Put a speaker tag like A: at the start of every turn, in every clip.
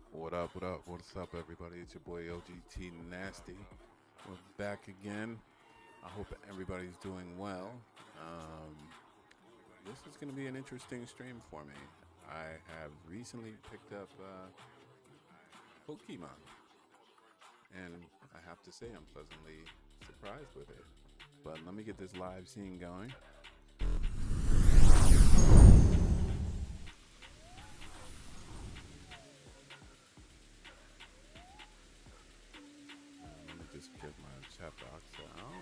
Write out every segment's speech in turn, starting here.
A: What up, what up, what's up, everybody? It's your boy OGT Nasty. We're back again. I hope everybody's doing well. Um, this is going to be an interesting stream for me. I have recently picked up Pokemon, and I have to say I'm pleasantly surprised with it. But let me get this live scene going. Let me just get my chat box out.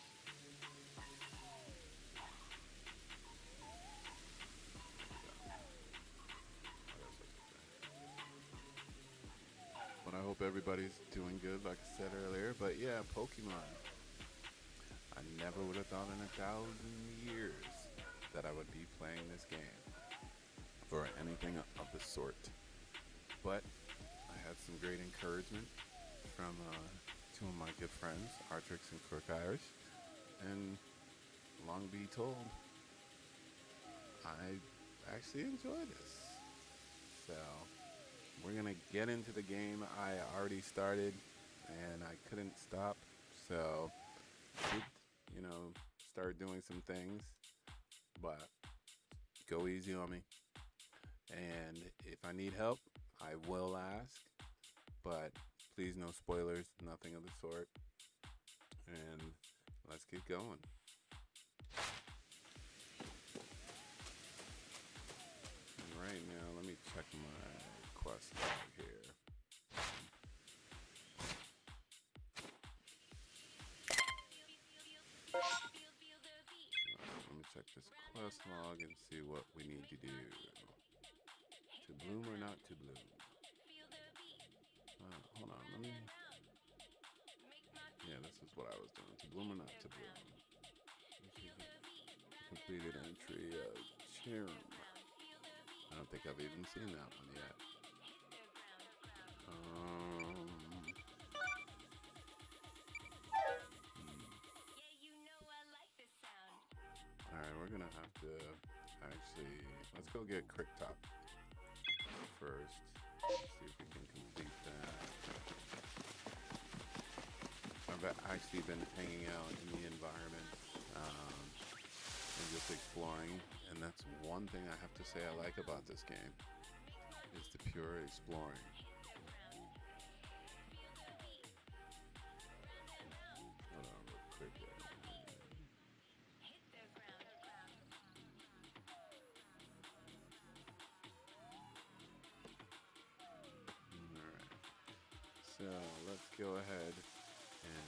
A: But I hope everybody's doing good, like I said earlier. But yeah, Pokemon. I never would have thought in 1,000 years that I would be playing this game or anything of the sort. But I had some great encouragement from two of my good friends, Artrix and Crook Irish. And long be told, I actually enjoy this. So we're gonna get into the game. I already started and I couldn't stop. So I did, start doing some things, but go easy on me. And if I need help, I will ask, but please no spoilers, nothing of the sort. And let's get going. And right now, let me check my quest log here. Let me check this quest log and see what we need to do. To bloom or not to bloom? Hold on, let me... Yeah, this is what I was doing. To bloom or not to bloom? Completed entry of Cherum. I don't think I've even seen that one yet. Alright, we're gonna have to actually... Let's go get Cricktop first. See if we can complete that. I've actually been hanging out in the environment and just exploring, and that's one thing I have to say I like about this game, is the pure exploring. Hold on real quick here. Alright, so let's go ahead and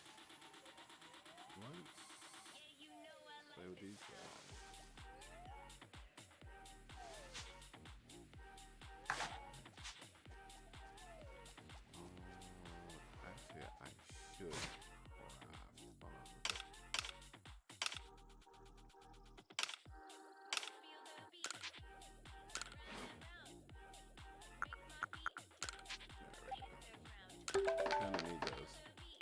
A: play with these guys. Actually, I should. Kind of need those.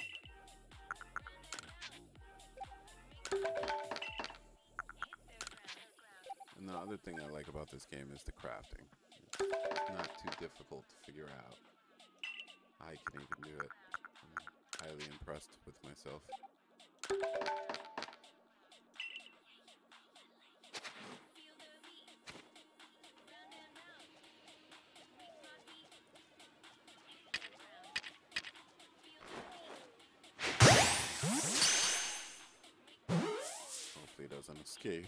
A: And the other thing I like about this game is the crafting. It's not too difficult to figure out. I can even do it. I'm highly impressed with myself. Hopefully it doesn't escape.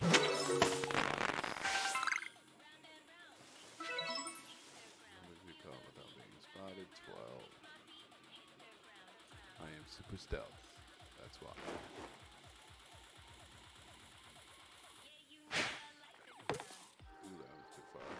A: Without being spotted, 12. I am super stealth. That's why. Ooh, that was too far.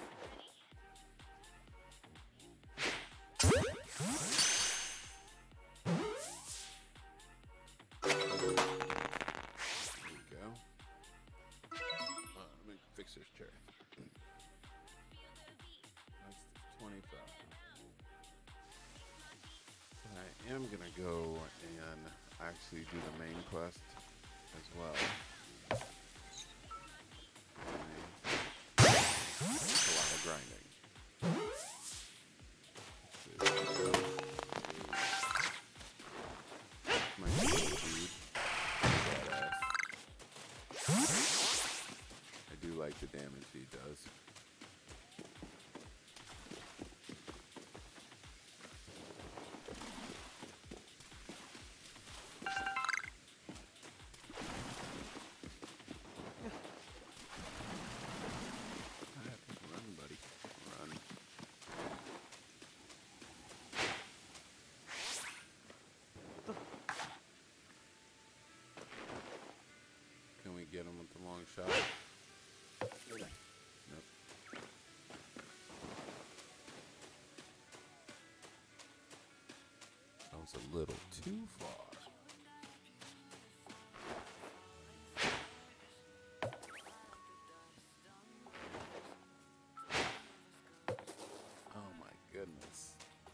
A: There we go. Let me fix this chair. That's 25. I am gonna go and actually do the main quest as well. It's a lot of grinding. like the damage he does. Run, buddy. Run. Can we get him with the long shot? Nope. That was a little too far. Oh my goodness.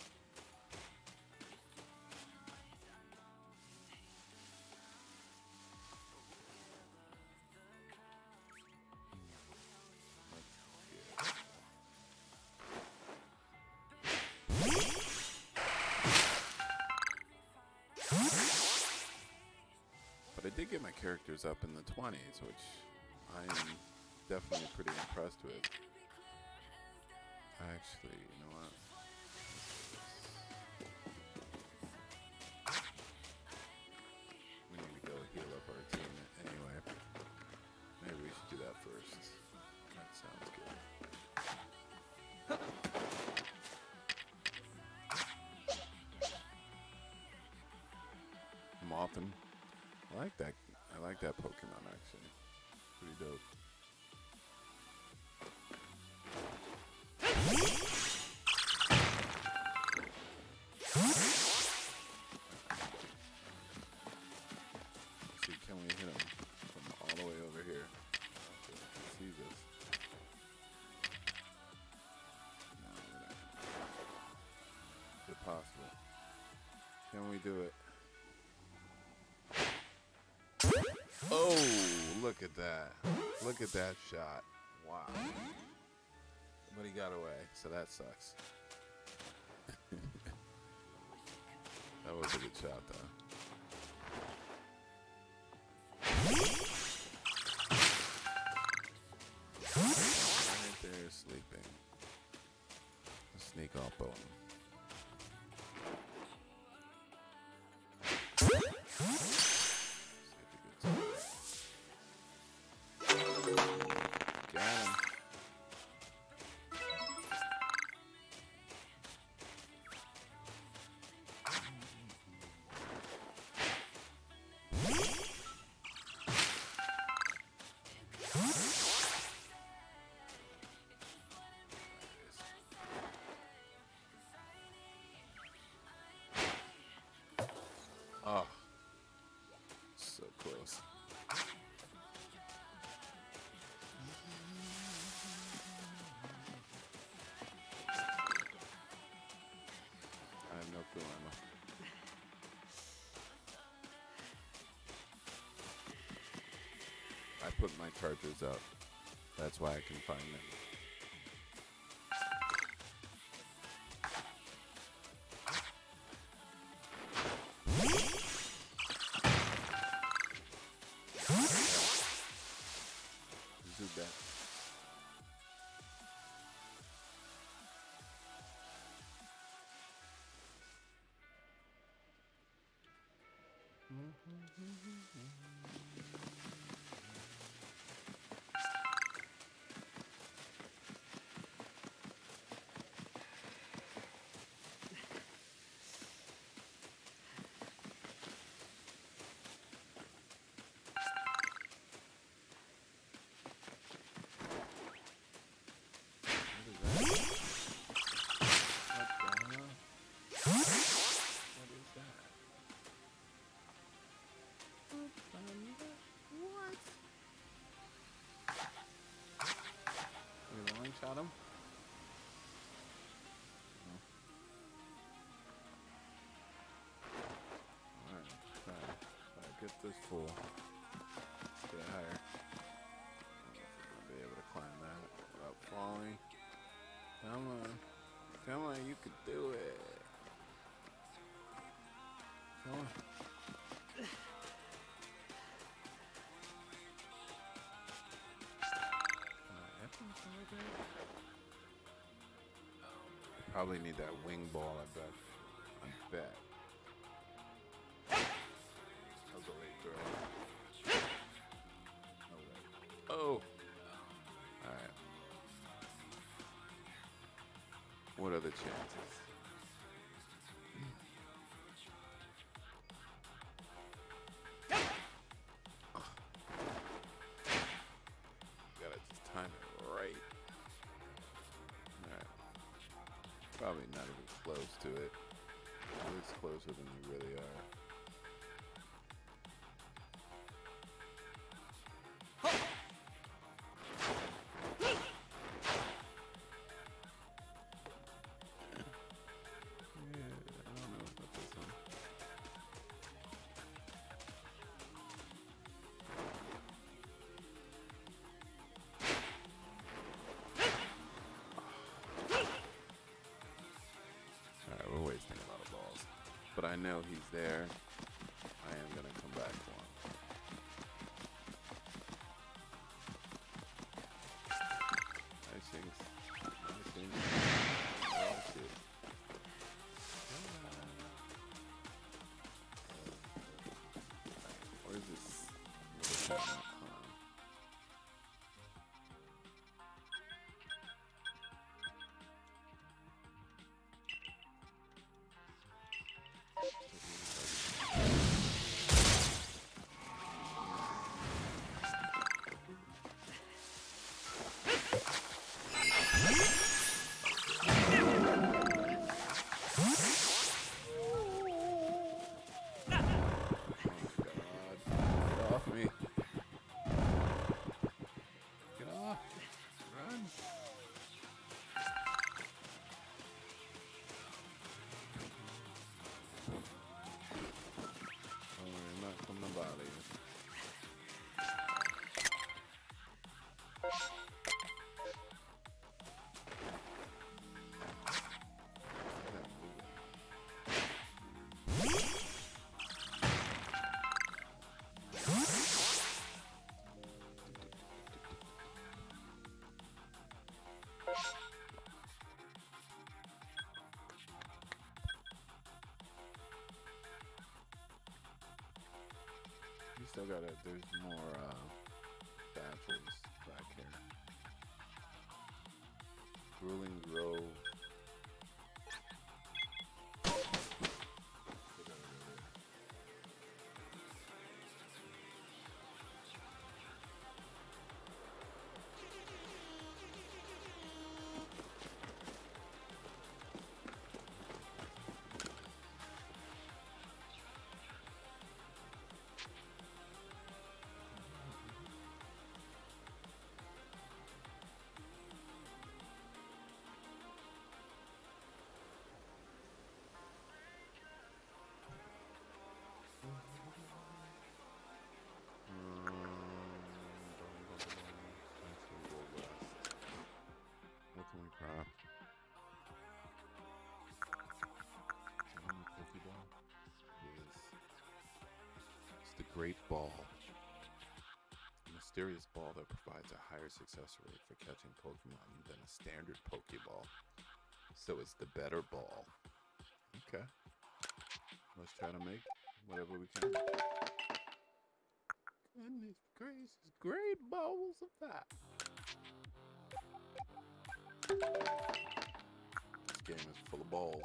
A: But I did get my characters up in the 20s, which I am definitely pretty impressed with. Actually, you know what? We need to go heal up our team anyway. Maybe we should do that first. That sounds good. Mothim. I like that. I like that Pokemon actually. Pretty dope. Let's see, can we hit him from all the way over here? So he sees us. No, we're not. Is it possible? Can we do it? Oh, look at that. Look at that shot. Wow. But he got away, so that sucks. That was a good shot, though. Right there, sleeping. Let's sneak up on him. Oh, so close. I have no clue, Emma. I put my chargers up. That's why I can find them. That. Shot him. Alright, try to get this full. Let's get higher. I don't know if we're gonna be able to climb that without falling. Come on. Come on, you can do it. Come on. probably need that wing ball, I bet. That was a late throw. No way. Oh! Alright. What are the chances? Gotta just time it right. Alright. Probably not even close to it. It's closer than you really are. We're wasting a lot of balls. But I know he's there. I am going to come back for him. Nice things. Nice things. Oh, shit. What is this? You still got it. There's more batches back here. Grueling Grove. It's the Great Ball. A mysterious ball that provides a higher success rate for catching Pokemon than a standard Pokeball. So it's the better ball. Okay. Let's try to make whatever we can. Goodness gracious, great balls of that. This game is full of balls.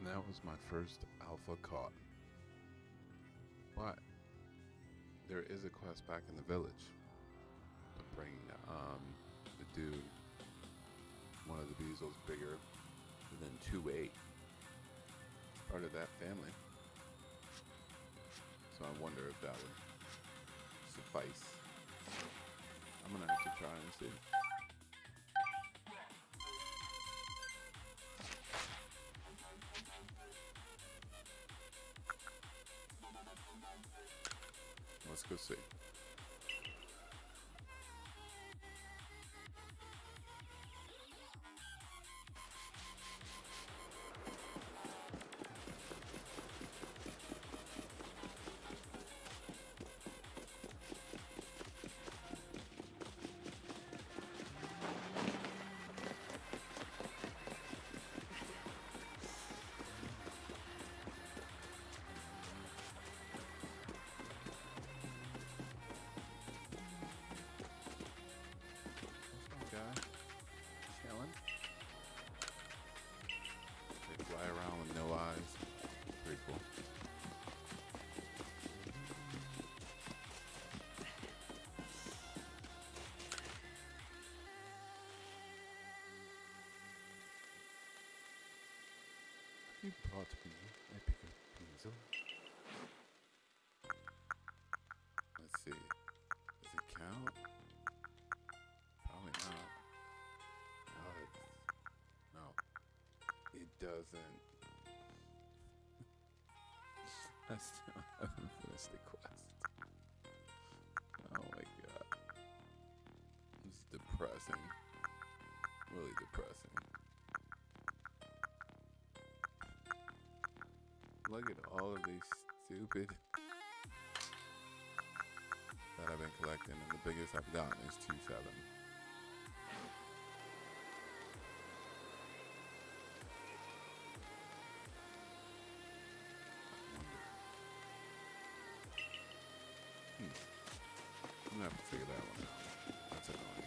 A: That was my first alpha caught. But there is a quest back in the village to bring the dude, one of the Beezles bigger than 2-8. Part of that family. So I wonder if that would suffice. I'm gonna have to try and see. Let's go see. Chilling. They fly around with no eyes. Pretty cool. You brought me a bigger Beezle. Let's see. Does it count? Probably not. No, it doesn't. I still haven't finished the quest. Oh my god. This is depressing. Really depressing. Look at all of these stupid that I've been collecting, and the biggest I've gotten is 2-7. I'm gonna have to figure that one out. That's annoying.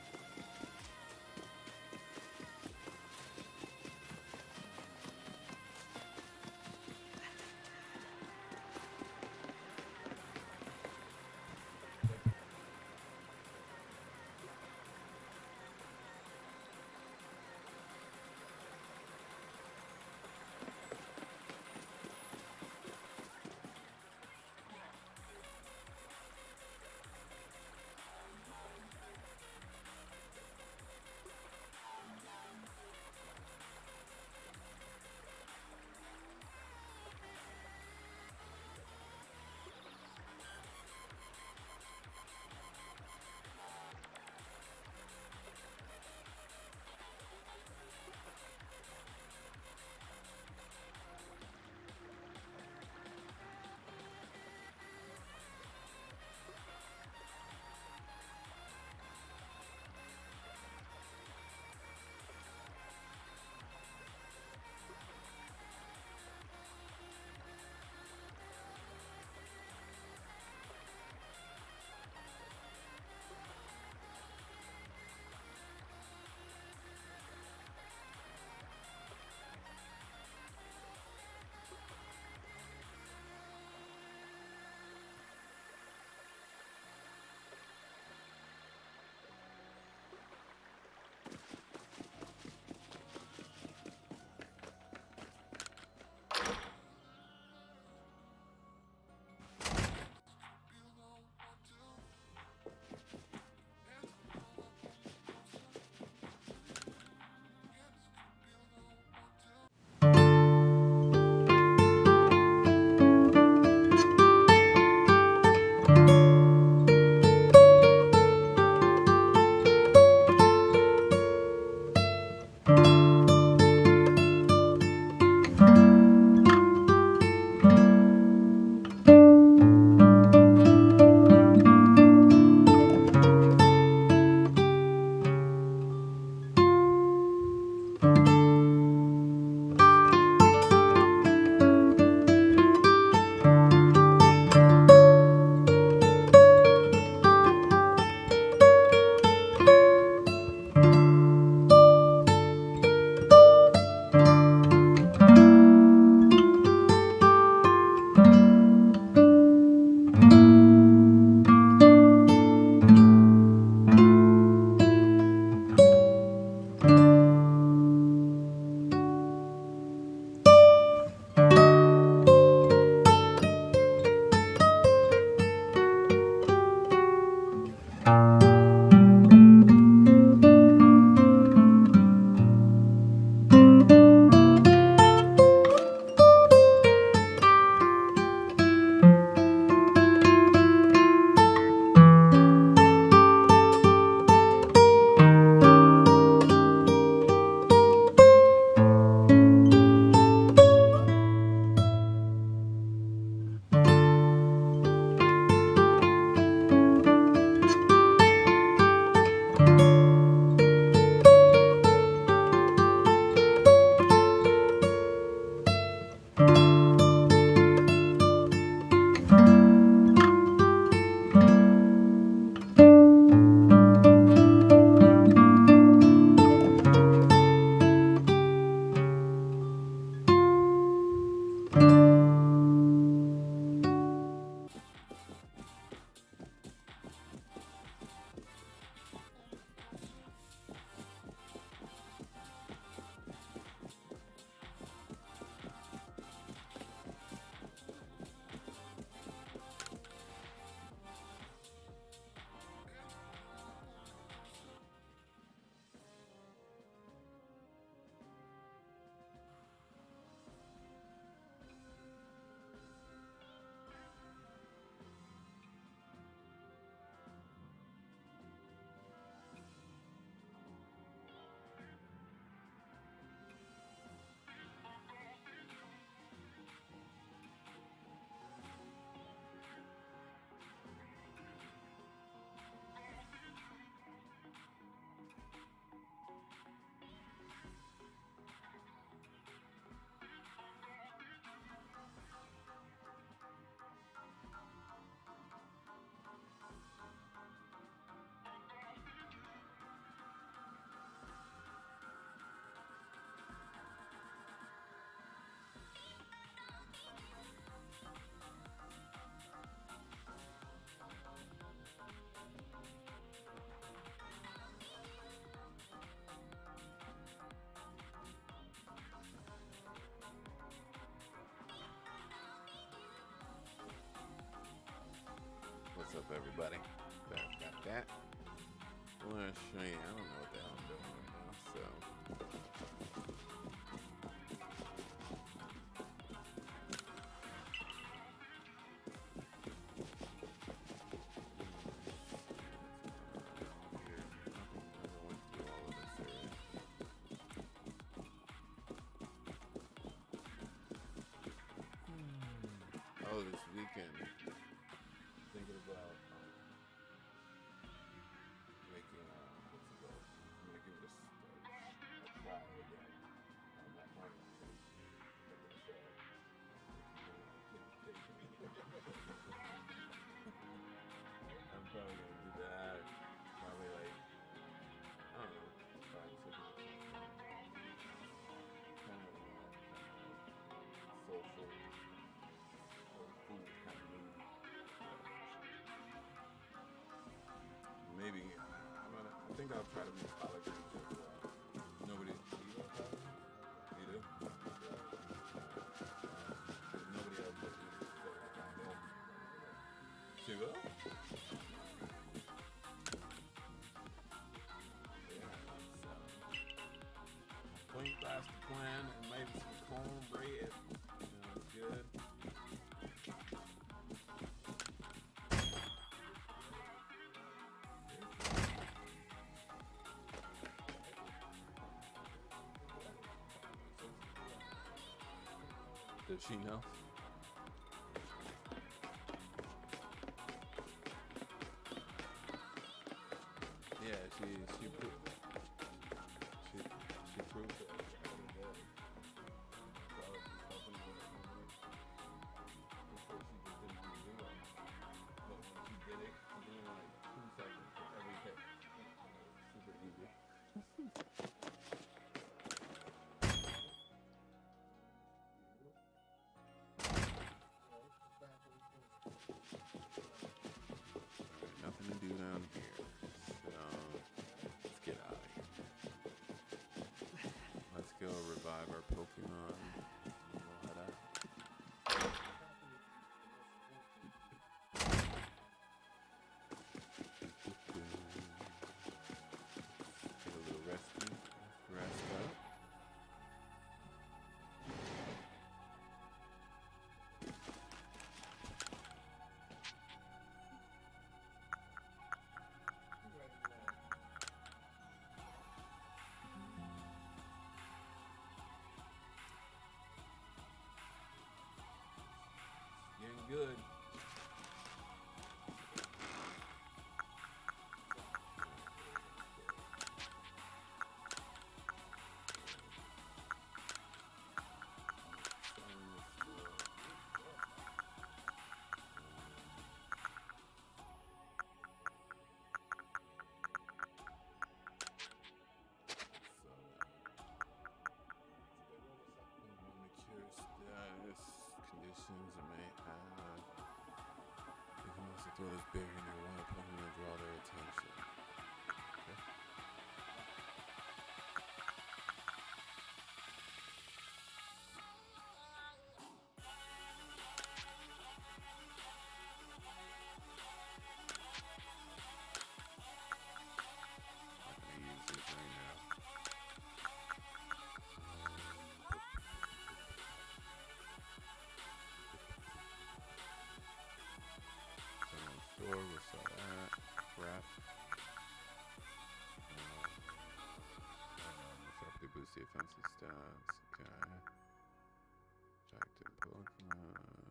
A: up, everybody? Got that. I want to show you. I don't know what the hell I'm doing right now. So. Oh, this weekend, thinking about making what's it called? I'm gonna give this a try again. That might I'm probably gonna do that. Probably like I don't know, try something kind of social or food kind of movie. Maybe I think I'll try to make collard greens as well. Nobody you know collard greens? You do? Nobody else does it, so I know. She will? Yeah, so plain pasta plan and maybe some cornbread. Sounds good. Does she know? Yeah, she proved it. She proved it every day. So she's helping with it. Before she just didn't want to do it. But when she did it, she did it in like 2 seconds for every hit. Super easy. Nothing to do down here, so let's get out of here. Let's go revive our Pokemon. We'll head out. Get a little rest up. Getting good. Status, conditions it may have. You can also throw this berry in your wild opponent and draw their attention. Okay. I'm gonna use this right now. Store, we'll sell that. Crap. Sharply boost the offensive stats. Okay. Jacked in Pokemon.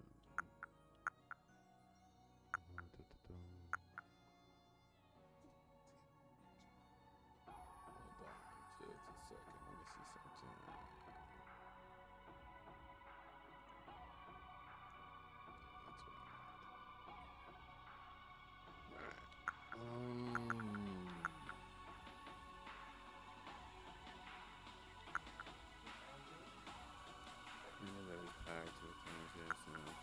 A: Hold on, just a second. Let me see something. That's what I need. Alright. Yeah, that was packed with things, yes.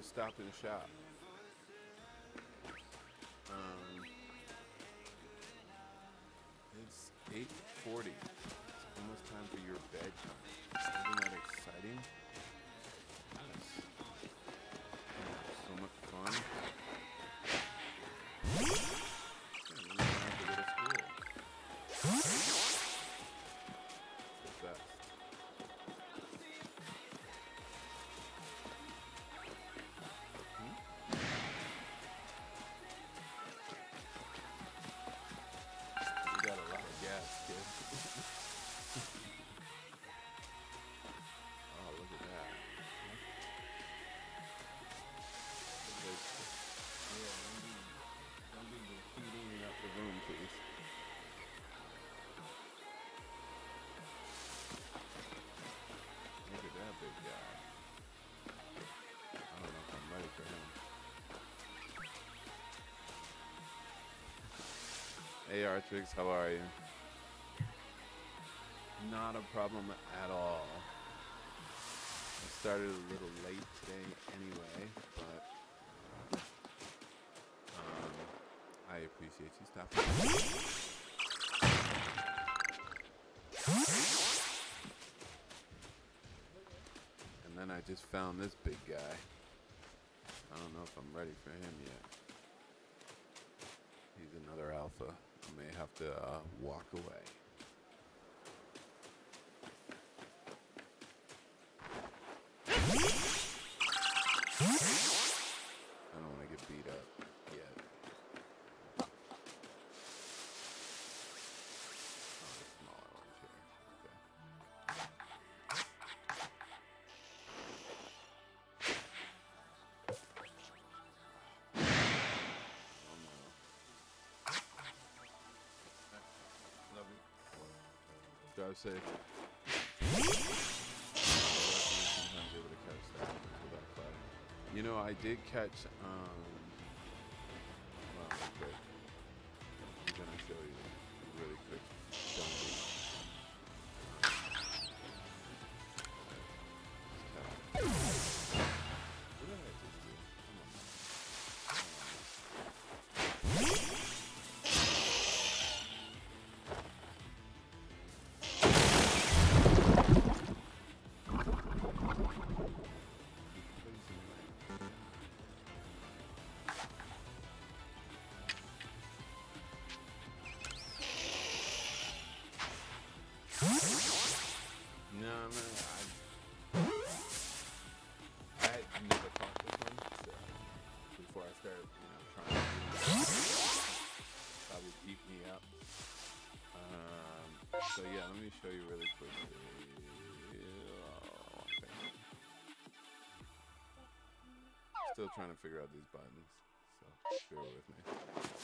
A: just stopped in shop. It's 8:40. It's almost time for your bedtime. Isn't that exciting? Yes. So much fun. Yeah, we don't have to go to school. It's the best. You got a lot of gas, kid. Oh, look at that. Yeah, don't be heating up the room, please. Look at that big guy. I don't know if I'm ready for him. Hey Artrix, how are you? Not a problem at all. I started a little late today anyway, but I appreciate you stopping by. And then I just found this big guy. I don't know if I'm ready for him yet. He's another alpha. I may have to walk away. I don't want to get beat up yet. Oh, the smaller ones here. Okay. Oh no. Love you. Drive safe. Sometimes able to catch that without fighting. You know, I did catch, well, quick. I'm gonna show you really quick. Don't what did I just do? No, I never caught this one, so before I started, trying to probably beat me up. So yeah, let me show you really quickly. Okay. Still trying to figure out these buttons, so bear with me.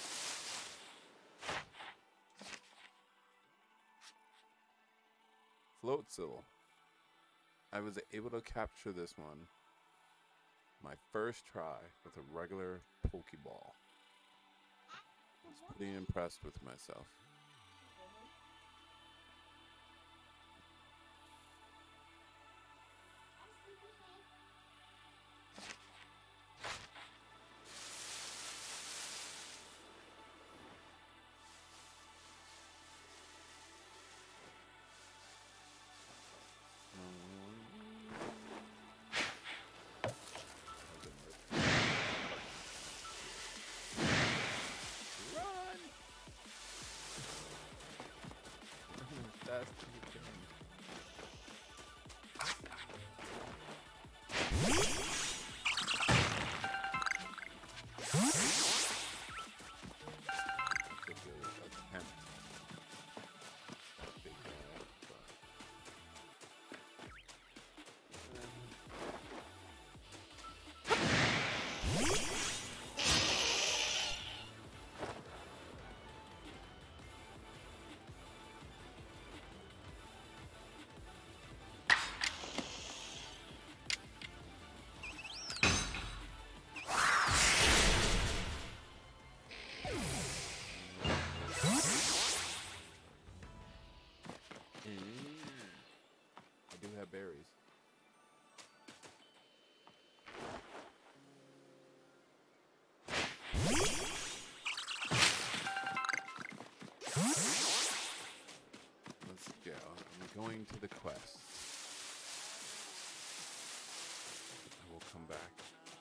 A: Floatzel. I was able to capture this one my first try with a regular Pokeball. I was pretty impressed with myself. returning to the quest. I will come back.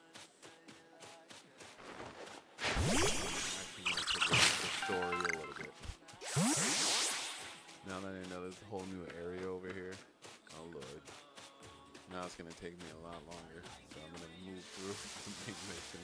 A: Actually, going to progress the story a little bit. Now that I know there's a whole new area over here. Oh lord. Now it's going to take me a lot longer. So I'm going to move through the main mission.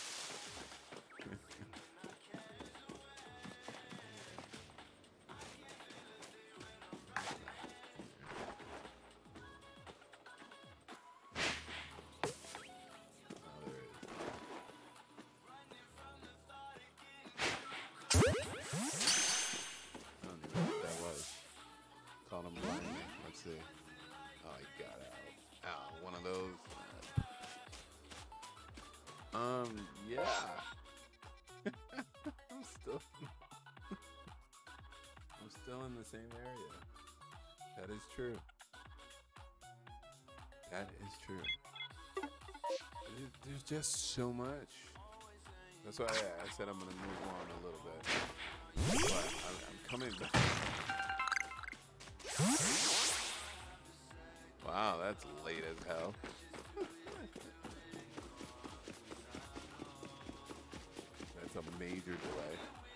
A: Let's see. Oh, he got out. Ow, one of those. Yeah. I'm still in the same area. That is true. That is true. There's just so much. That's why I said I'm gonna move on a little bit. But I'm coming back. Wow, that's late as hell. That's a major delay.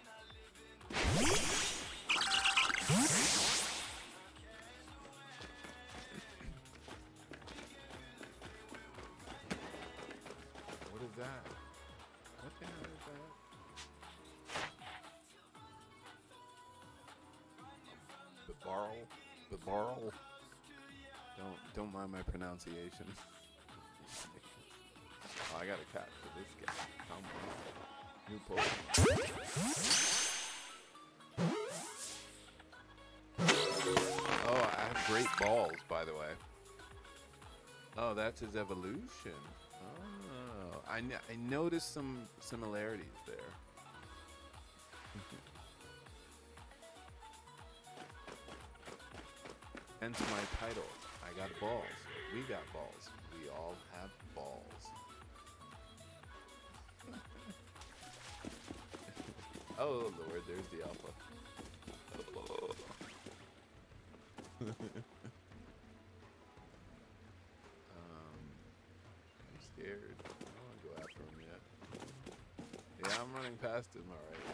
A: What is that? What the hell is that? The barrel. Don't mind my pronunciation. Oh, I got a cat for this guy. Come on. New Pokemon. Oh, I have great balls, by the way. Oh, that's his evolution. Oh, I noticed some similarities there. Hence my title. I got balls. We got balls. We all have balls. Oh Lord, there's the alpha. Oh. I'm scared. I don't want to go after him yet. Yeah, I'm running past him, alright.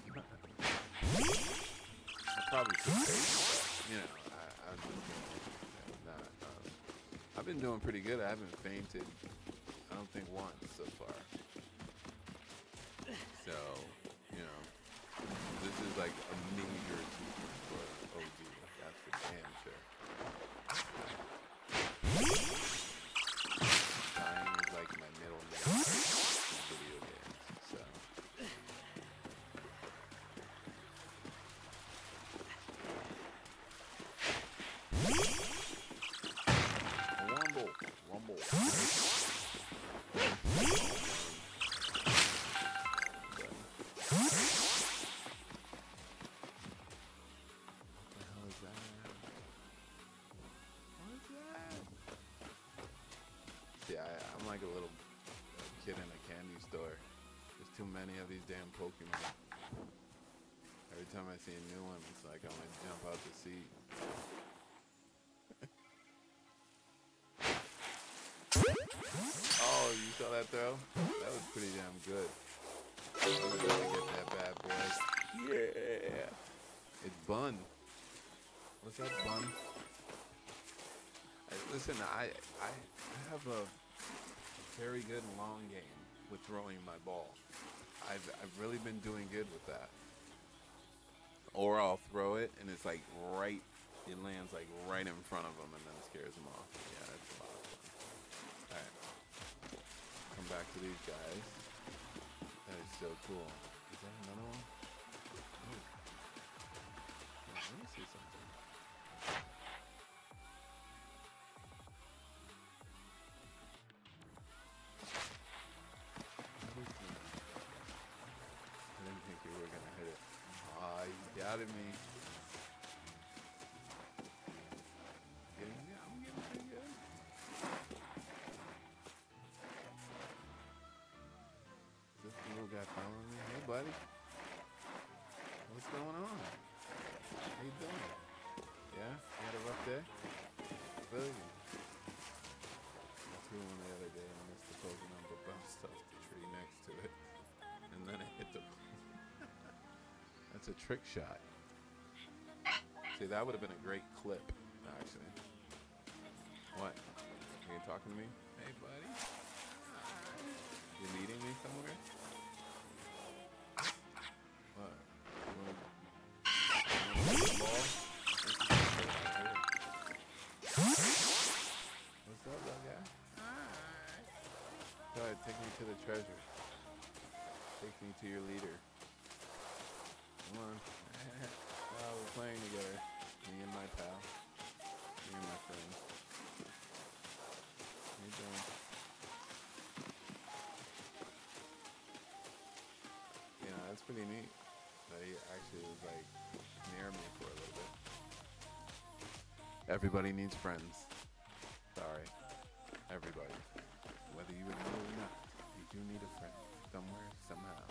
A: I probably should take him, but, you know, I'm just not. I've been doing pretty good. I haven't fainted, I don't think, once so far. So, you know, this is like a major achievement for OG. That's for damn sure. Dying is like my middle name in video games. So. Rumble. I'm like a little kid in a candy store. There's too many of these damn Pokemon. Every time I see a new one, it's like I want to jump out the seat. Oh, you saw that throw? That was pretty damn good. I'm gonna get that bad boy. Yeah! It's Bun. What's that, Bun? Listen, I have a very good long game with throwing my ball. I've really been doing good with that. Or I'll throw it and it's like right, it lands like right in front of them and then scares them off. Yeah, that's a lot of fun. Alright. Come back to these guys. That is so cool. Is that another one? Oh. Yeah, let me see something. Doubted me. I'm getting pretty good. Is this the little guy following me? Hey, buddy. What's going on? How you doing? Yeah? You had a rough day? It's a trick shot. See, that would have been a great clip, actually. What? Are you talking to me? Hey, buddy. You leading me somewhere? What? You want the ball? What's up, little guy? Go ahead, take me to the treasure. Take me to your leader. Come on. Oh, we're playing together. Me and my pal. Me and my friend. How you doing? Yeah, that's pretty neat. That he actually was like near me for a little bit. Everybody needs friends. Sorry. Everybody. Whether you admit it or not, you do need a friend. Somewhere, somehow.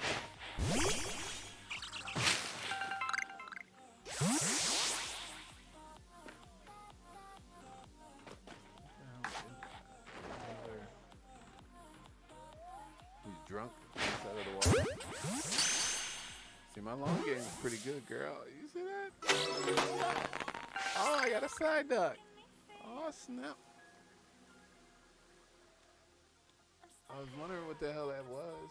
A: He's drunk inside of the water. See, my long game's pretty good, girl. You see that? Oh, I got a side duck. Oh, snap. I was wondering what the hell that was.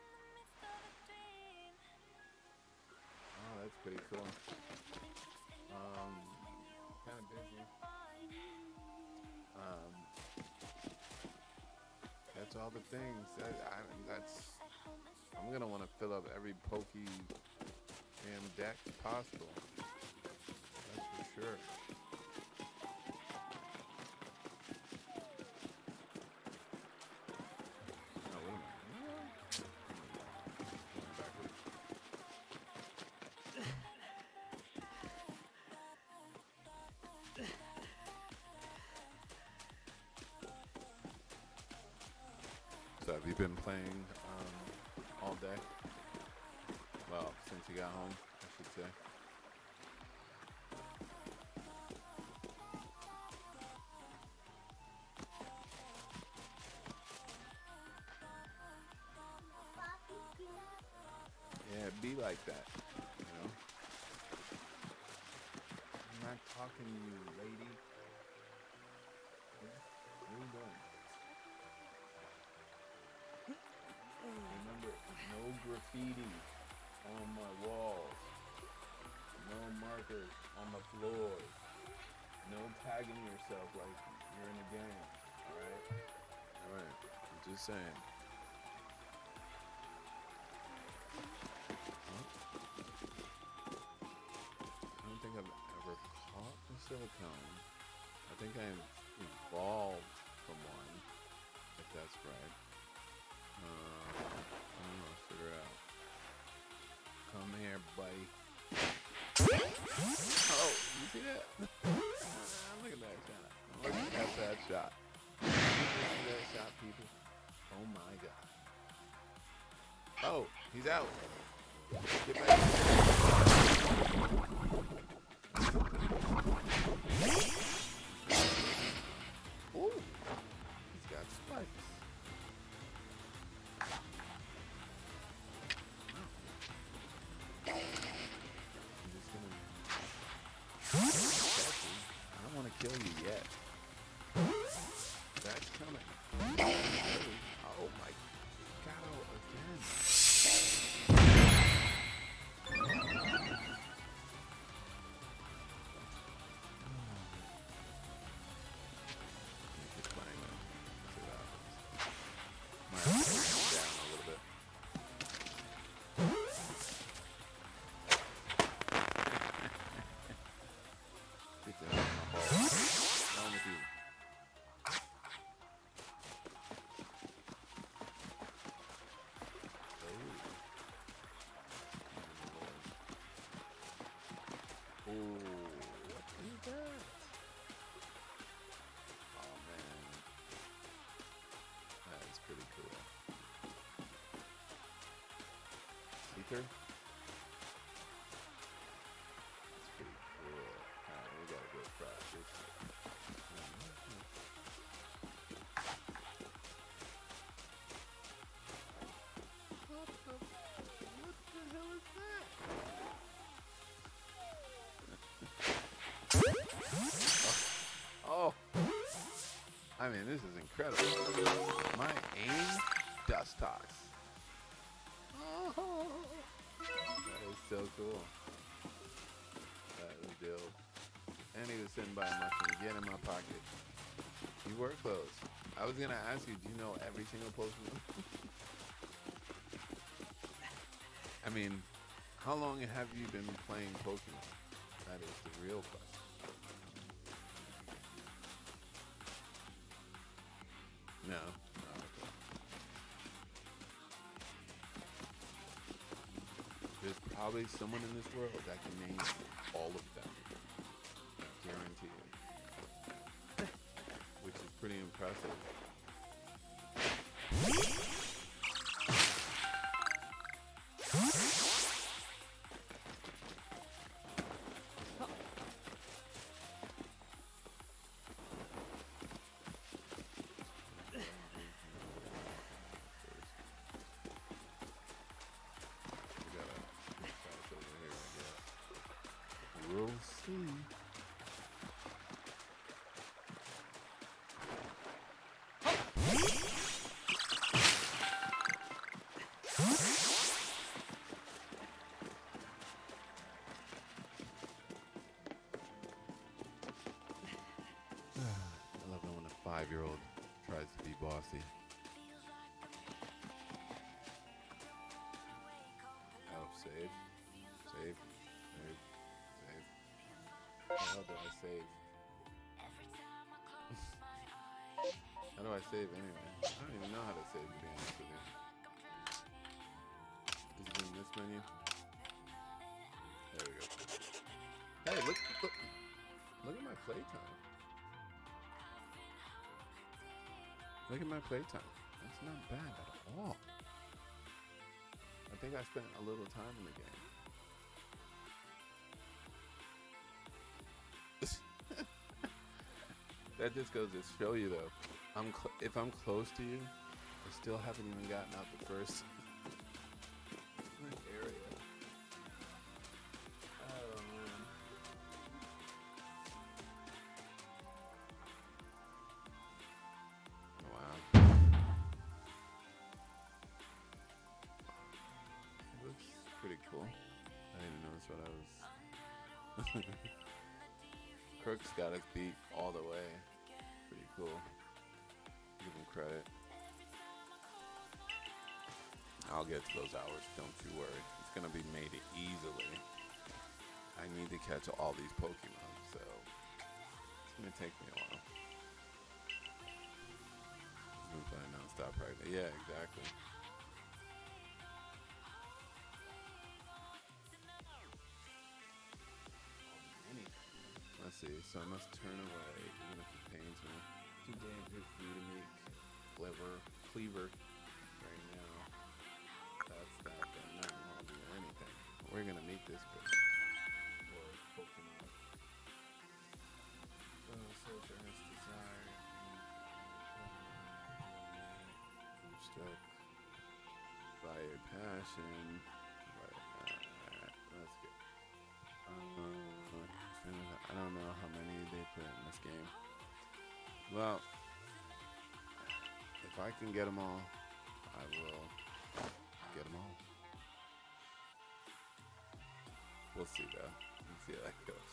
A: Oh, that's pretty cool. Kind of busy. That's all the things. I'm gonna want to fill up every pokey damn deck possible. That's for sure. So have you been playing all day? Well, since you got home, I should say. Yeah, be like that, you know? I'm not talking to you, lady. What are you doing? Remember, no graffiti on my walls, no markers on the floors, no tagging yourself like you're in a game, alright? Alright, I'm just saying. I don't think I've ever caught a silicone. I think I evolved from one, if that's right. I don't know, figure it out. Come here, buddy. Oh, you see that? Look at that shot. Look at that shot. See that shot, people? Oh my god. Oh, he's out. Get back. Ooh, he's got spikes. I don't want to kill you yet. That's coming. Oh my god, again. Keep playing though. See what happens. Might have to bring him down a little bit. Get the hell out of my ball. What's wrong with you? Oh. Ooh, what is that? Oh man. That is pretty cool. mean, this is incredible. My aim, dust toss. Oh, that is so cool. That was dope. And he was sitting by a mushroom. Get in my pocket. You were close. I was gonna ask you, do you know every single Pokemon? I mean, how long have you been playing Pokemon? That is the real question. No. Oh, okay. There's probably someone in this world that can name all of them. I guarantee it. Which is pretty impressive. We'll see. I love it when a 5-year-old tries to be bossy. Oh, save. Save. Save. Save. How do I save? How do I save anyway? I don't even know how to save, to be honest with you. Is it in this menu? There we go. Hey, look at my playtime. Look at my playtime. That's not bad at all. I think I spent a little time in the game. That just goes to show you, though. If I'm close to you, I still haven't even gotten out the first area. Oh man. Wow. It looks pretty cool. I didn't notice what I was. Crook's got us beat all the way. Pretty cool. Give him credit. I'll get to those hours, don't you worry. It's gonna be made easily. I need to catch all these Pokemon, so it's gonna take me a while. I'm gonna play non-stop right now. Yeah, exactly. Let's see, so I must turn away, even if it pains me. Too dangerous for you to make cleaver right now. That's that, then nothing won't do anything. We're gonna meet this bitch. Or Pokemon. Soldier has desire. Struck by your passion. Let's get. I don't know how many they put in this game. Well, if I can get them all, I will get them all. We'll see though. We'll see how that goes.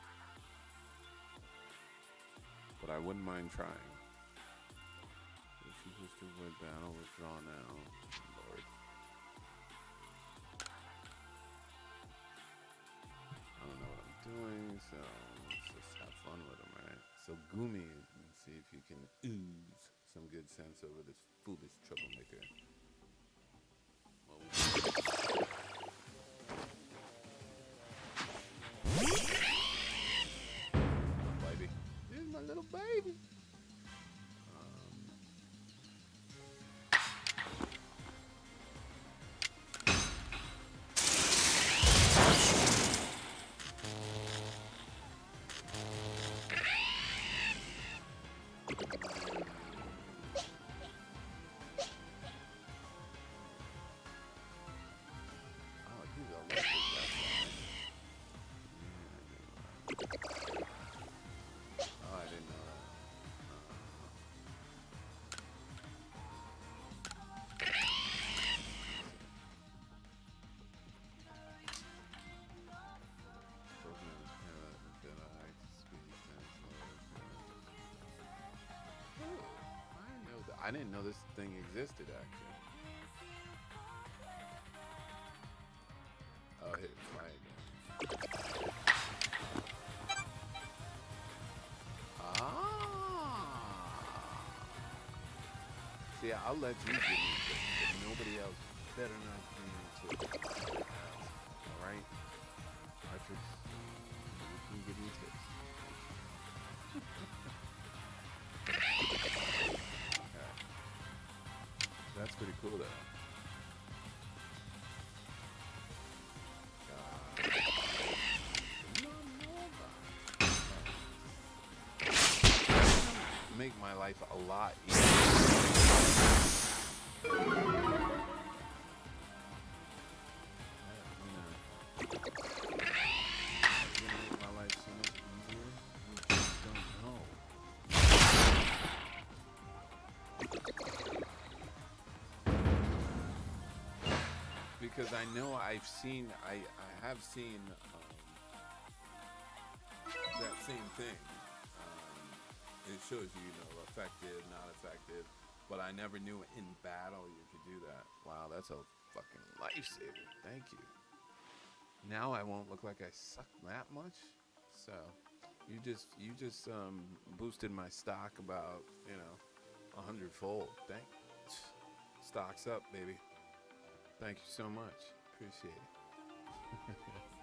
A: But I wouldn't mind trying. If you wish to avoid battle, withdraw now. Lord. I don't know what I'm doing, so let's just have fun with them, right? So Gumi, let's see if you can ooze some good sense over this foolish troublemaker. Baby. Here's my little baby. Oh, I didn't know that. I didn't know this thing existed, actually. Oh, hit fly again. Ah. See, I'll let you give me tips, but nobody else better not give me tips. All right? Archers, you can give me tips. Alright. That's pretty cool, though. Make my life a lot easier. Make my life so much easier. You just don't know. Because I know I have seen that same thing. It shows you, effective, not effective, but I never knew in battle you could do that. Wow, that's a fucking lifesaver. Thank you. Now I won't look like I suck that much. So, you just boosted my stock about 100-fold. Stock's up, baby. Thank you so much. Appreciate it.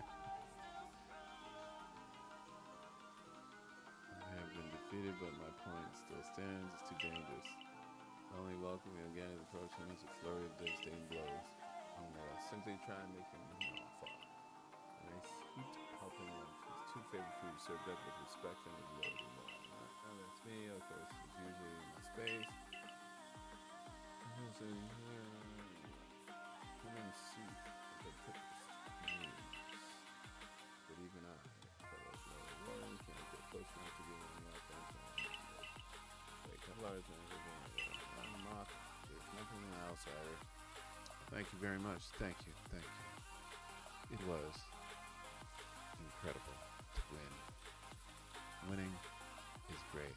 A: I have been defeated, but my point still stands. It's too dangerous. Only welcoming again is approaching is a flurry of devastating blows. Simply try and make him fall. And I scoot helping him. His two favorite foods served up with respect and his loyalty. Now that's me, of course, it's usually in my space. Human soup that puts needs. But even I, fellows, know can't get close enough to give any offense. Wait, Kevlar's I'm not. There's nothing else either. Thank you very much. Thank you. Thank you. It was incredible to win. Winning is great.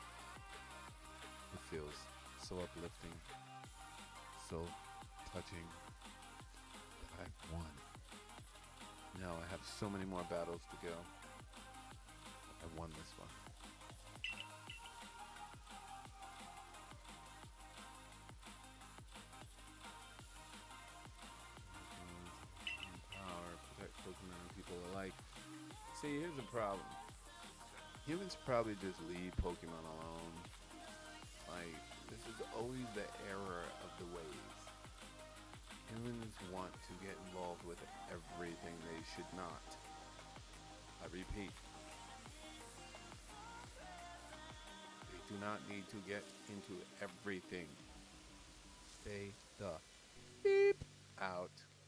A: It feels so uplifting, so touching that I won. Now I have so many more battles to go. I won this one. Empower, protect Pokemon and people alike. See, here's the problem. Humans probably just leave Pokemon alone. Like, this is always the error of the ways. Humans want to get involved with everything they should not. I repeat. They do not need to get into everything. Stay the beep out.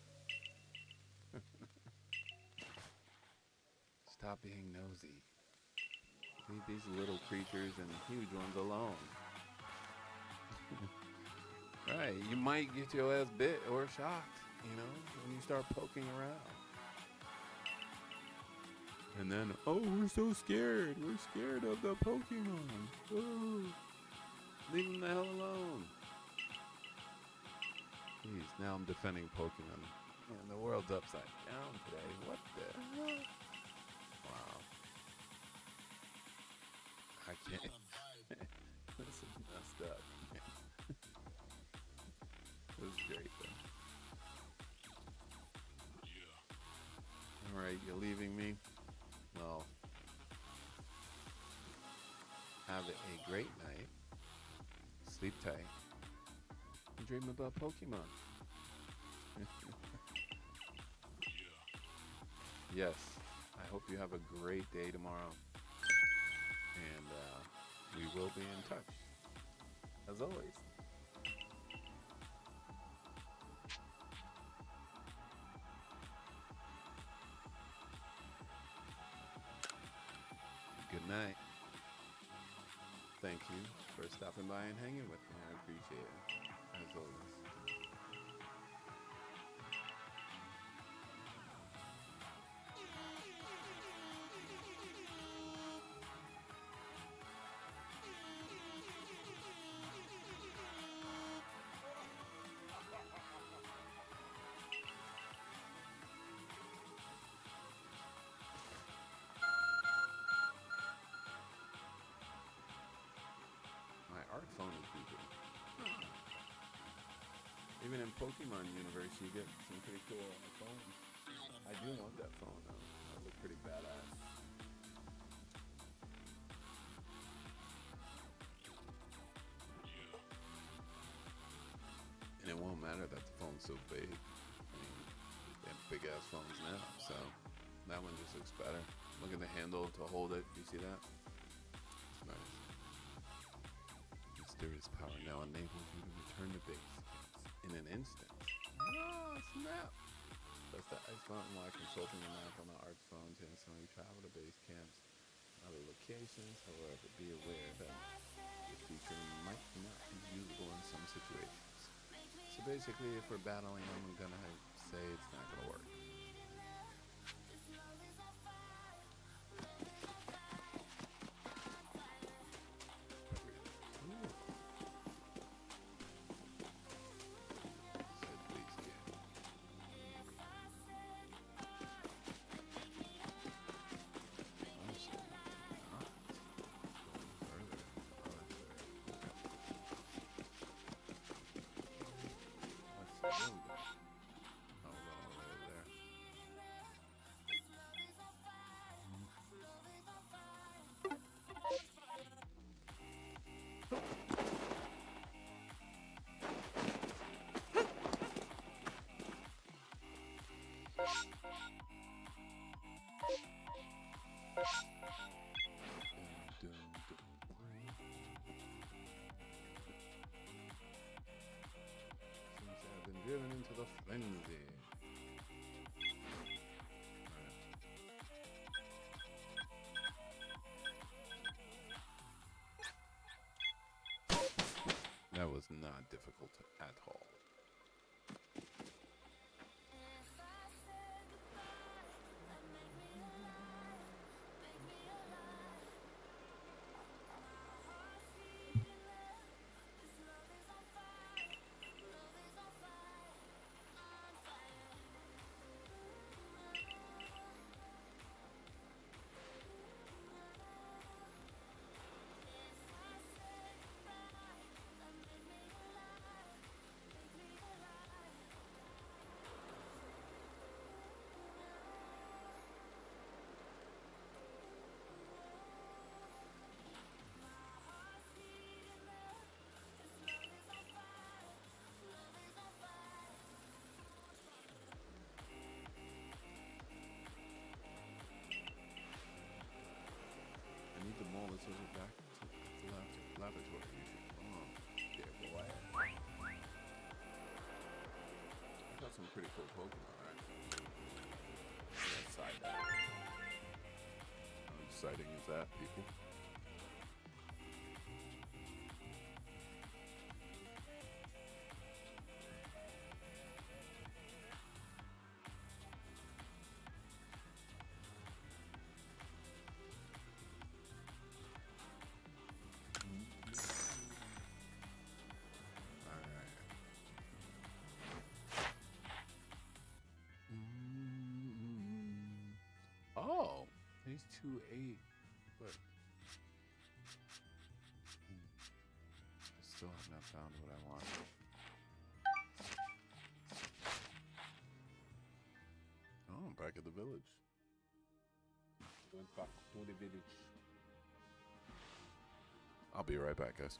A: Stop being nosy. Leave these little creatures and huge ones alone. Right, you might get your ass bit or shocked, when you start poking around. And then, oh, we're so scared. We're scared of the Pokemon. Oh, leave them the hell alone. Jeez, now I'm defending Pokemon. Man, the world's upside down today. What the hell? Wow. I can't. This is messed up. This is great, though. Alright, you're leaving me? Well, have a great night. Sleep tight. And dream about Pokemon. Yes, I hope you have a great day tomorrow. And we will be in touch. As always. Good night. Thank you for stopping by and hanging with me. I appreciate it, as always. art phone is creepy. Even in Pokemon universe, you get some pretty cool phones. I do want that phone though. That look pretty badass. And it won't matter that the phone's so big. I mean, they have big ass phones now, so that one just looks better. Look at the handle to hold it. You see that? It's nice. Mysterious power now enables you to return to base in an instant. Oh, snap! Press the ice button while consulting the map on the art phone to instantly travel to base camps and other locations. However, be aware that the feature might not be usable in some situations. So basically, if we're battling them, I'm gonna say it's not gonna work. Driven into the frenzy. That was not difficult at all. The mall is over back to the laboratory. Yeah, boy. I got some pretty cool Pokemon, actually. That side. How exciting is that, people? Oh, he's 2'8", but I still have not found what I want. Oh, I'm back at the village. Went back to the village. I'll be right back, guys.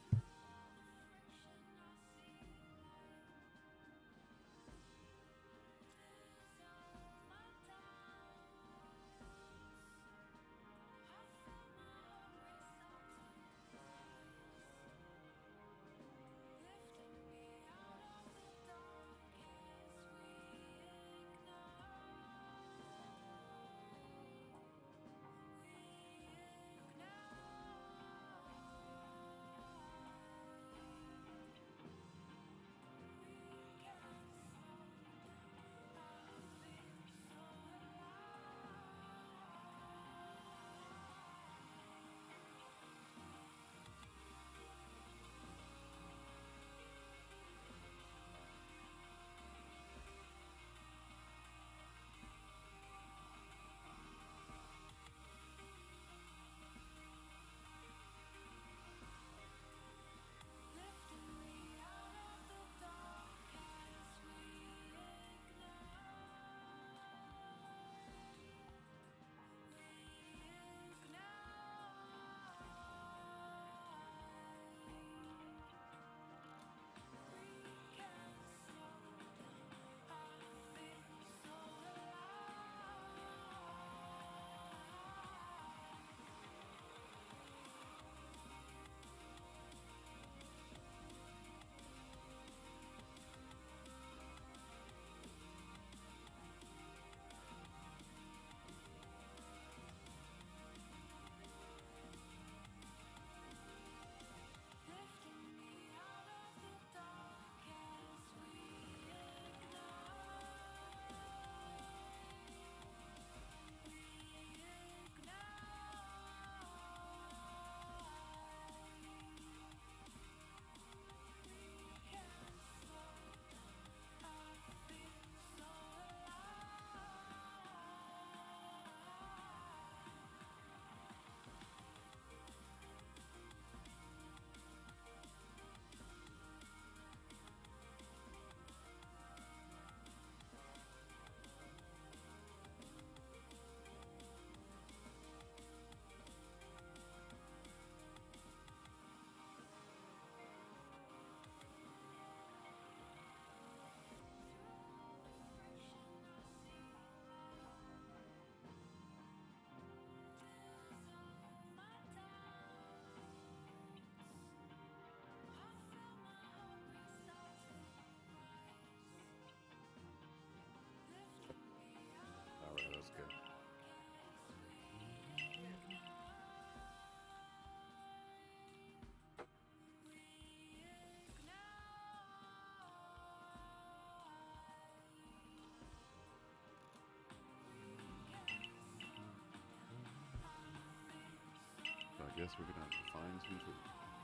A: guess we're gonna have to find some food.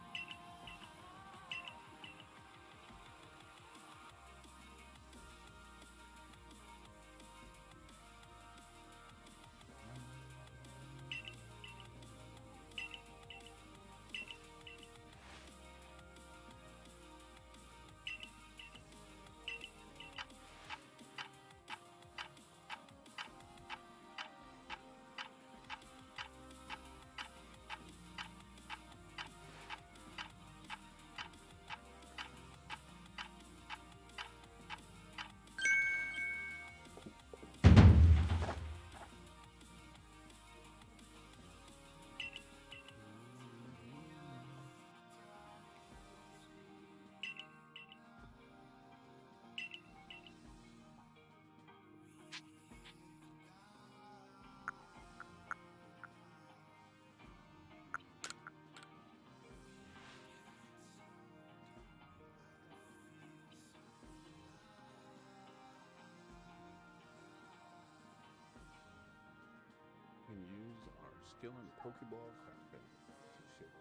A: We can use our skill in Pokeball crafting to shape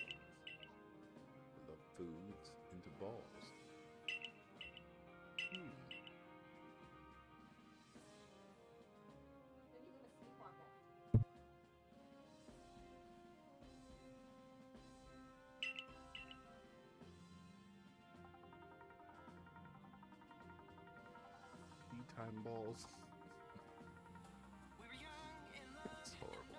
A: the foods into balls. Time balls. It's horrible.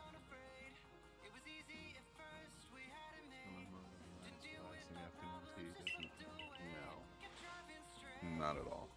A: No, not at all.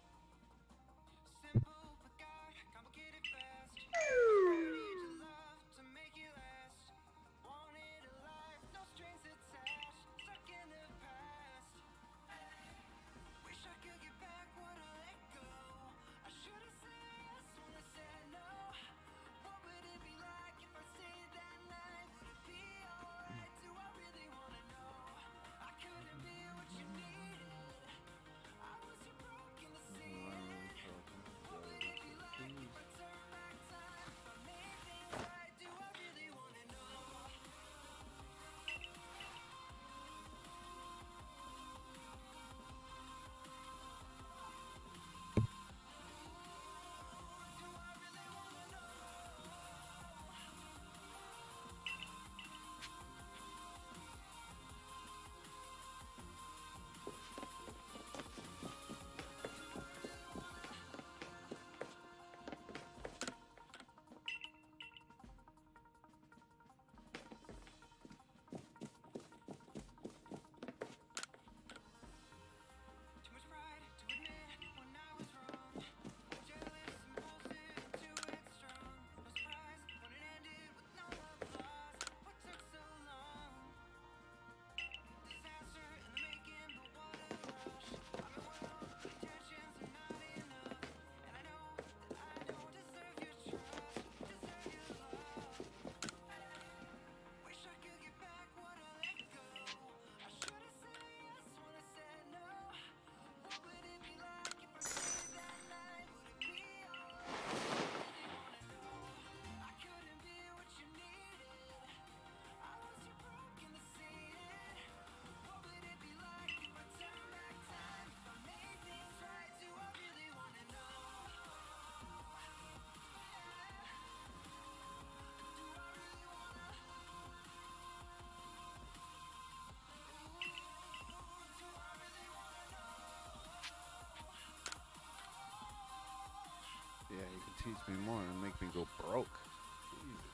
A: Yeah, you can teach me more and make me go broke. Jesus.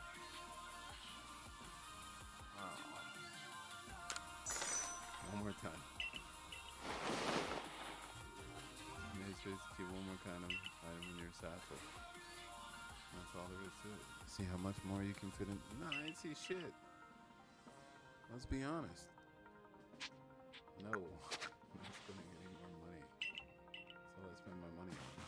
A: Wow. One more time. Make sure to keep one more kind of item in your satchel. That's all there is to it. See how much more you can fit in. No, I ain't see shit. Let's be honest. No. I'm not spending any more money. That's all I spend my money on.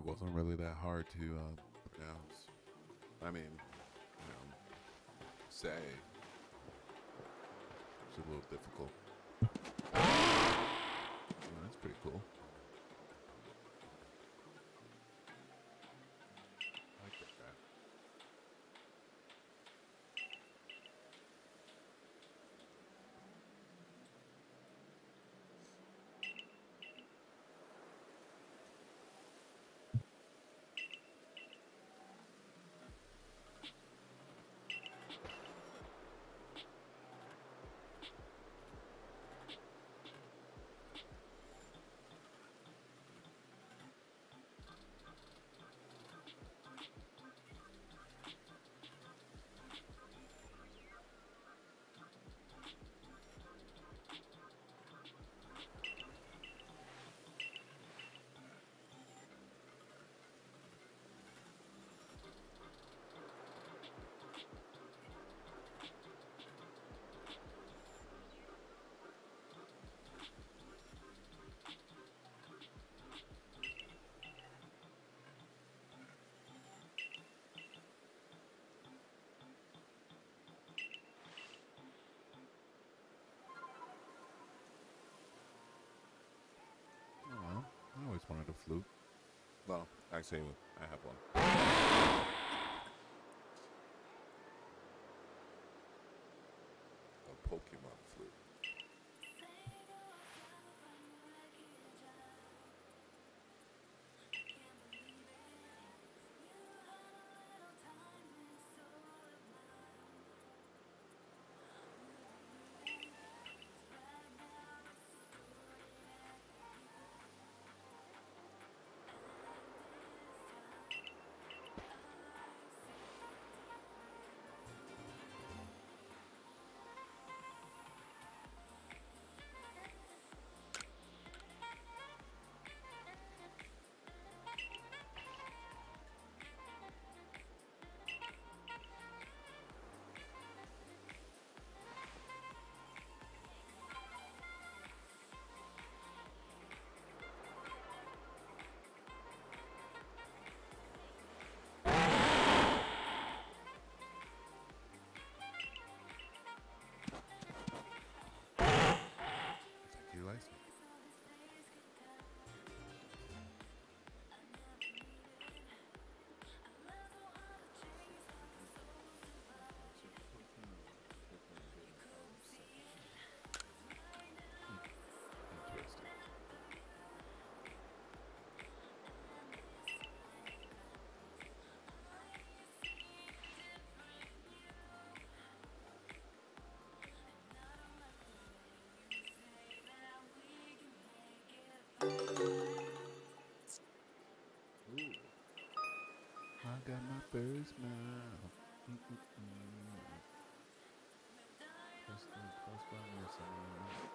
A: wasn't really that hard to pronounce. I mean, say. It's a little difficult. Oh, that's pretty cool. I like that guy. Oh, I always wanted a flute. Well, actually, I have one. A Pokemon flute. He likes me. Interesting. Ooh. I got my first smile. Press button or something.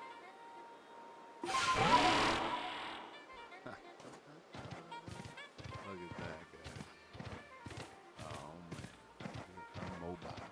A: Look at that, guys. Oh man, I'm mobile.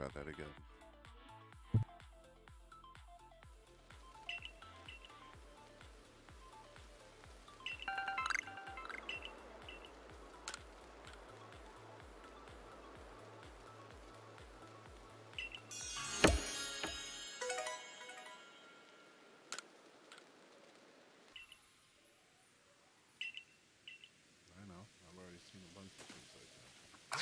A: about that again. I know. I've already seen a bunch of things like that.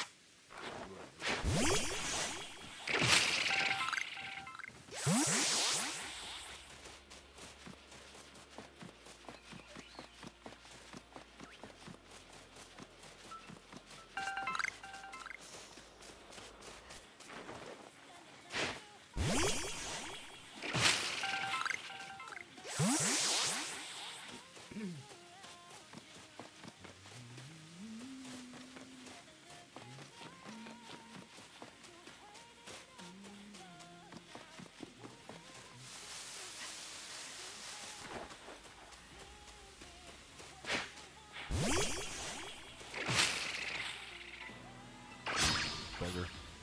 A: Bugger.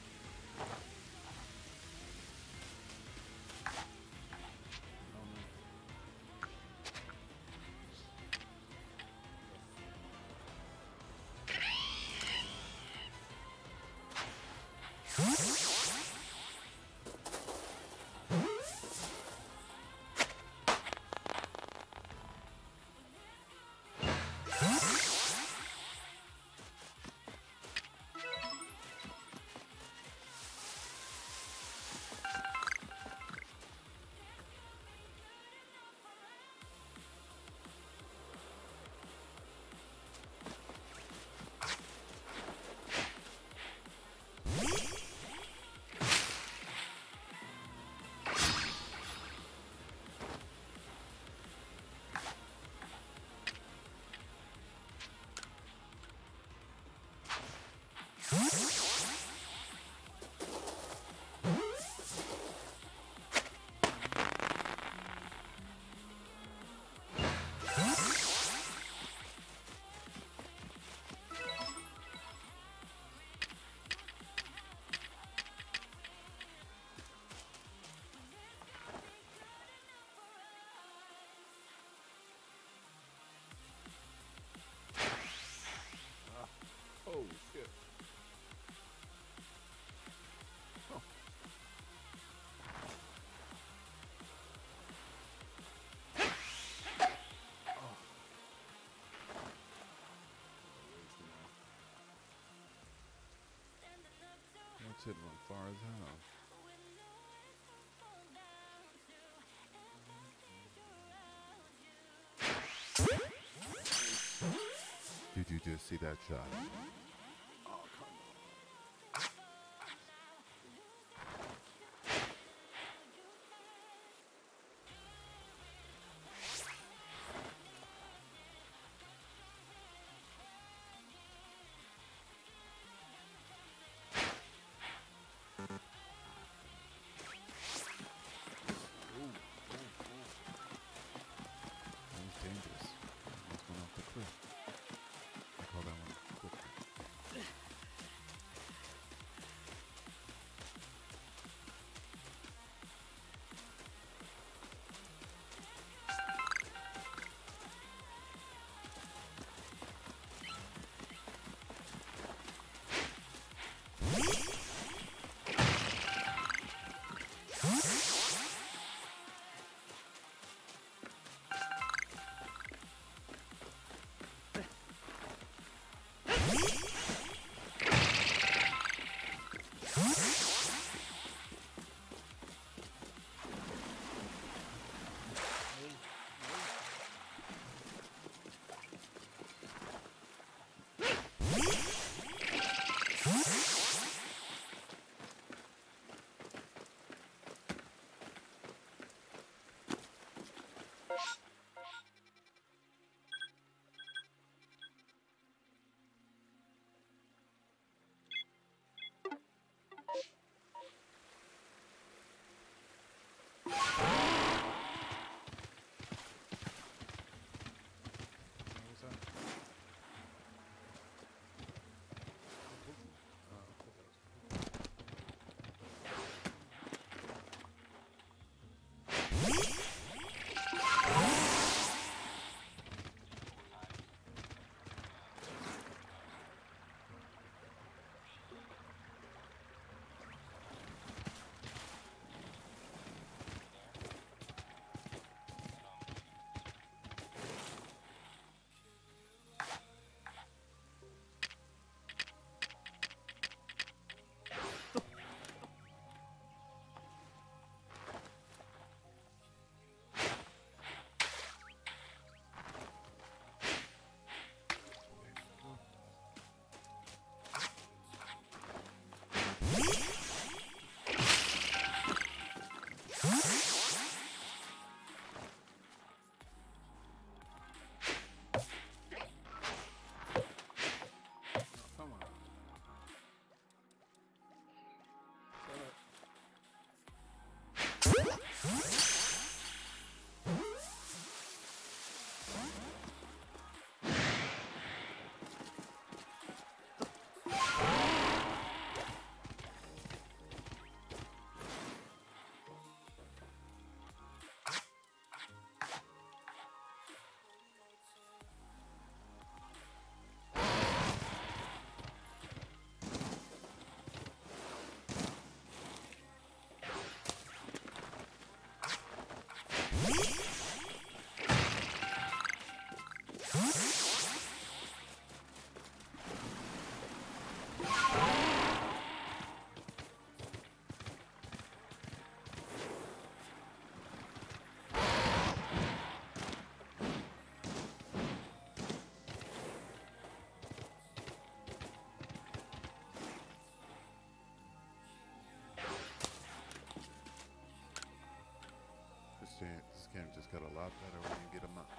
A: Oh, shit. Oh. Oh. That's hitting one far as hell. Did you just see that shot? Oh, come on. That was dangerous. Almost went off the cliff. I call that one a cliff.
B: get a lot better when you get them up.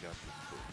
B: got this book.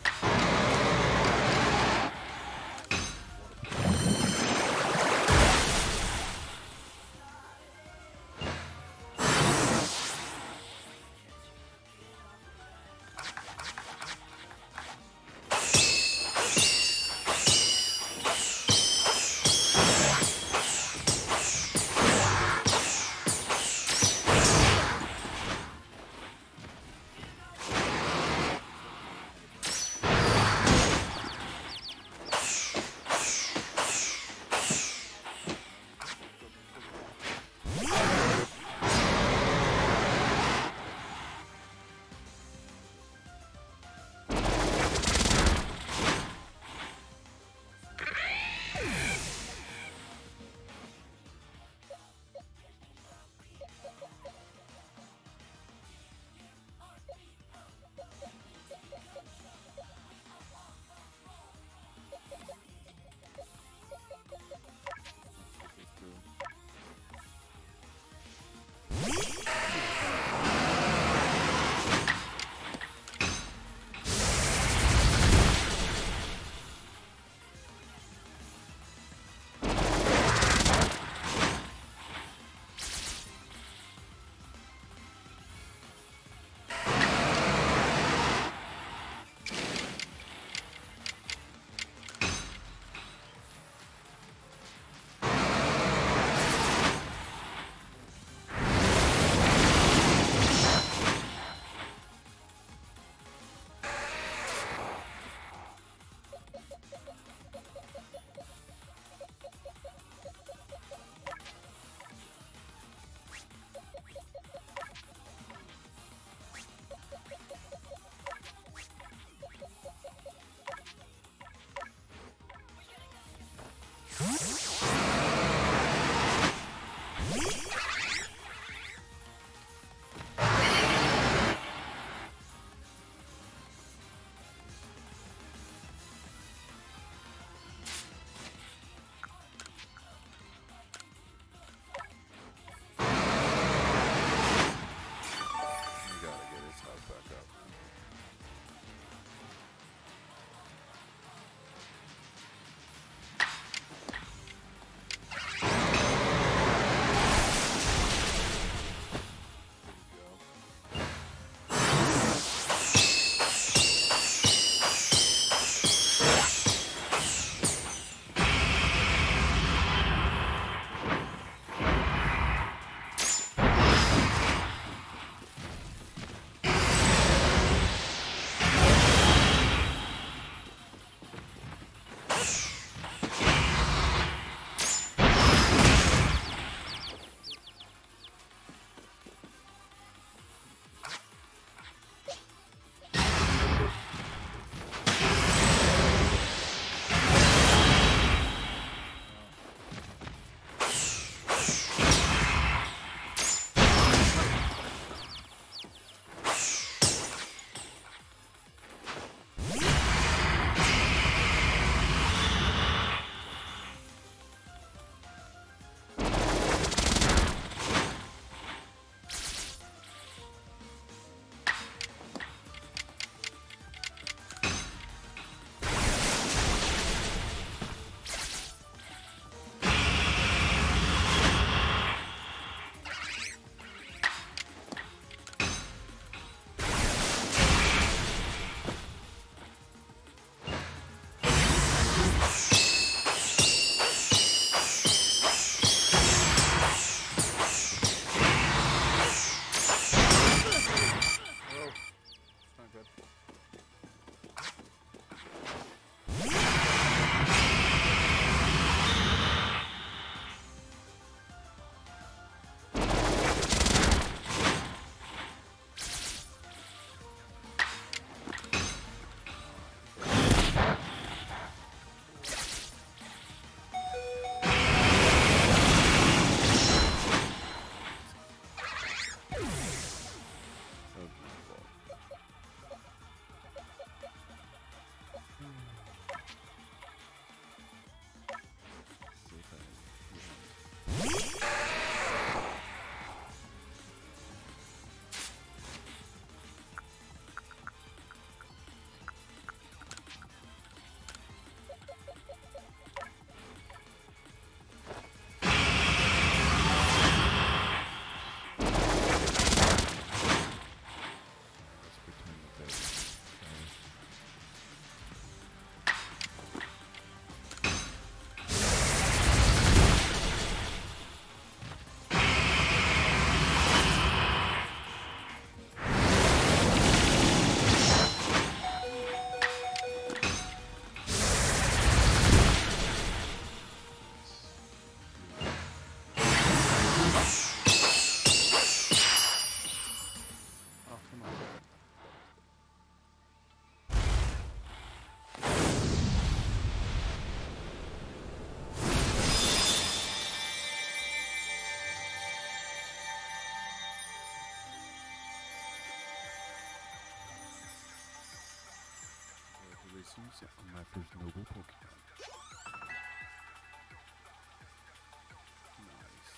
B: You gotta get his health back up. species on my first noble Pokemon.
A: Nice.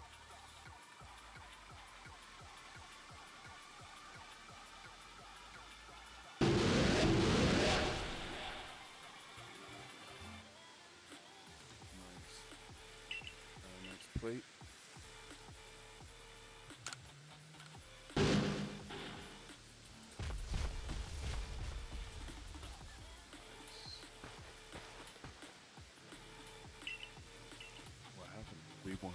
A: Nice. Next plate.
B: What happened? We won.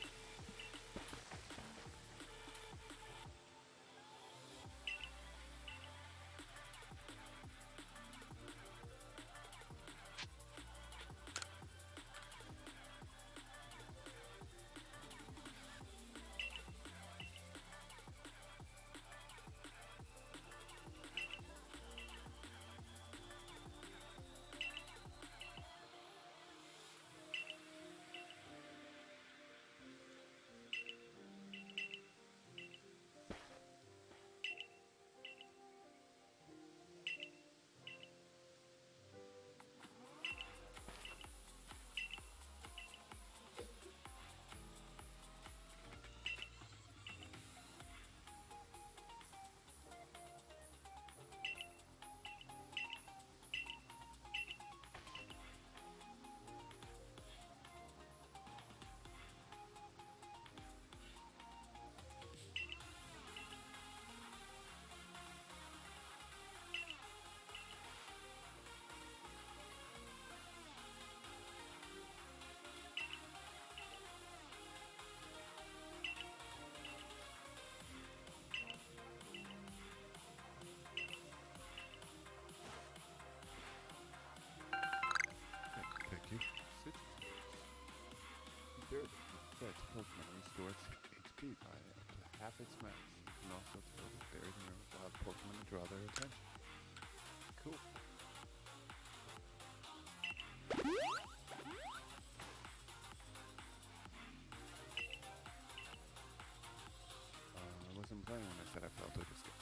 B: Thank you. Citrus. That's Pokemon restores HP by up to half its max. You can also throw the berries in your wild Pokemon to draw their attention. Cool. I wasn't playing when I said I felt it was good.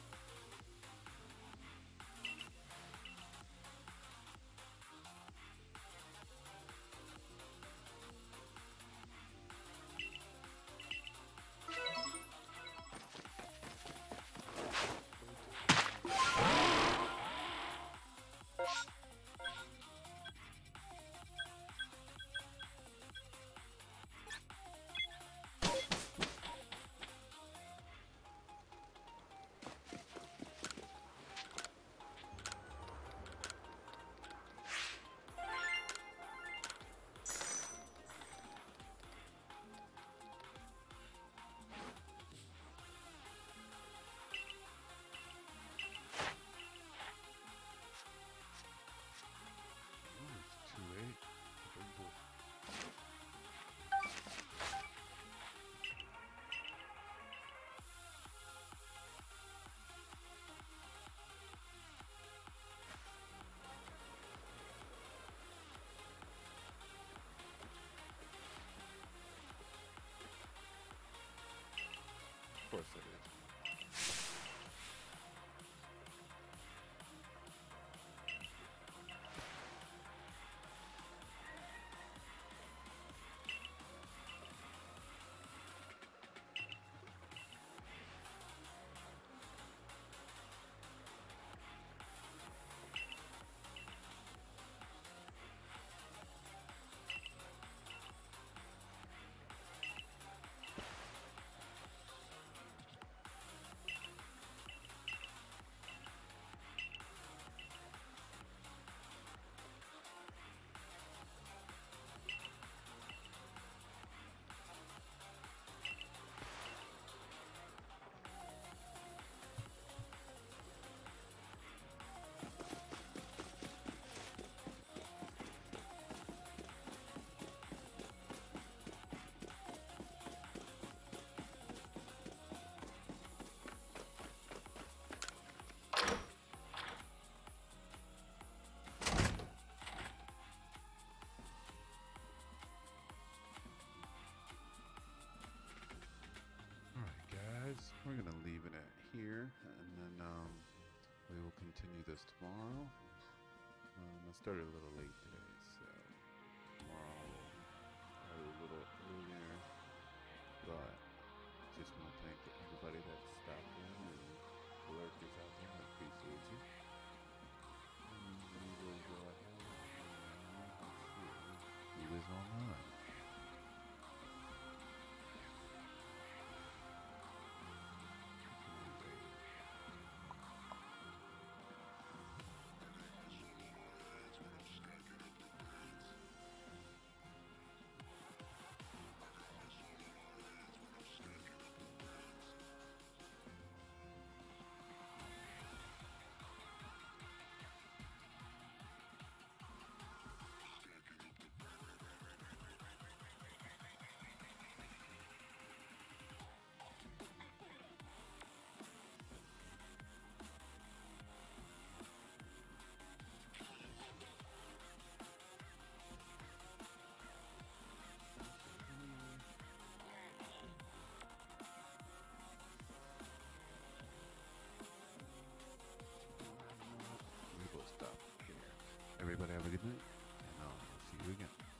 B: Of course it is. We're going to leave it at here, and then we will continue this tomorrow. I started a little late today, so tomorrow I'll start a little earlier. But just want to thank everybody that stopped in and the lurkers out there. I appreciate you. And we will go ahead and see who is online. We will stop here. Everybody have a good night, and I'll see you again.